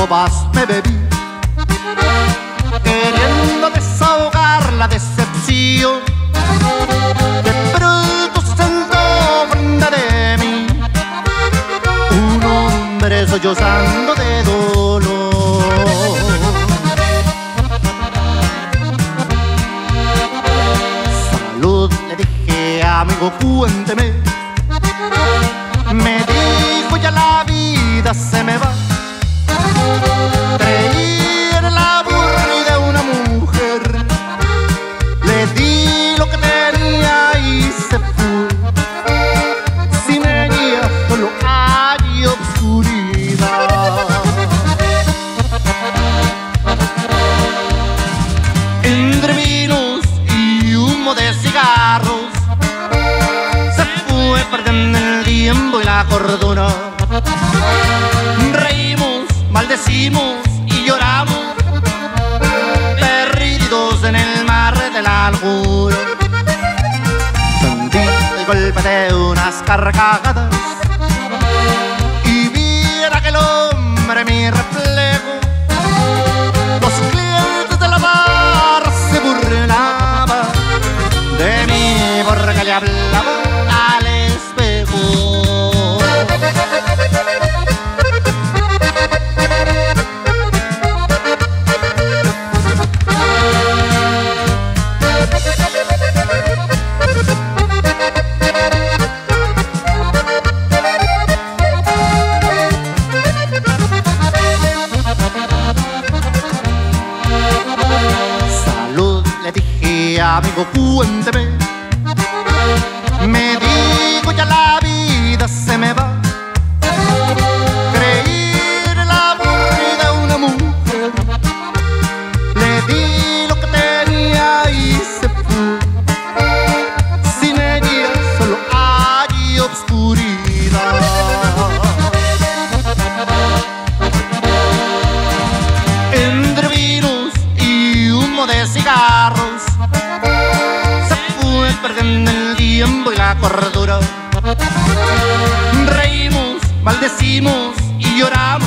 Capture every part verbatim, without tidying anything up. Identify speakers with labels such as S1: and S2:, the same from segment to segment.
S1: copas me bebí, queriendo desahogar la decepción. De pronto se sentó frente de mí un hombre sollozando de dolor. Salud, le dije, amigo, cuénteme. Me dijo, ya la vida se me va. Creí en el amor de una mujer, le di lo que tenía y se fue. Sin ella solo hay obscuridad. Entre vinos y humo de cigarros se fue perdiendo el tiempo y la cordura. Reímos, maldecimos y lloramos, perdidos en el mar de la locura. Sentí el golpe de unas carcajadas y vi en aquel hombre mi reflejo. Los clientes de la barra se burlaban de mí porque le hablaba al espejo. Salud, le dije, amigo, cuénteme. Me dijo, ya la vida se me va. Creí en el amor de una mujer, le di lo que tenía y se fue. Sin ella solo hay obscuridad. Entre vinos y humo de cigarros se fue perdiendo el tiempo y la cordura. Reímos, maldecimos y lloramos,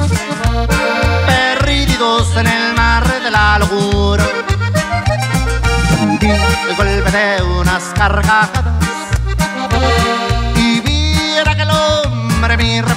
S1: perdidos en el mar de la locura. Sentí el golpe de unas carcajadas y vi en aquel hombre mi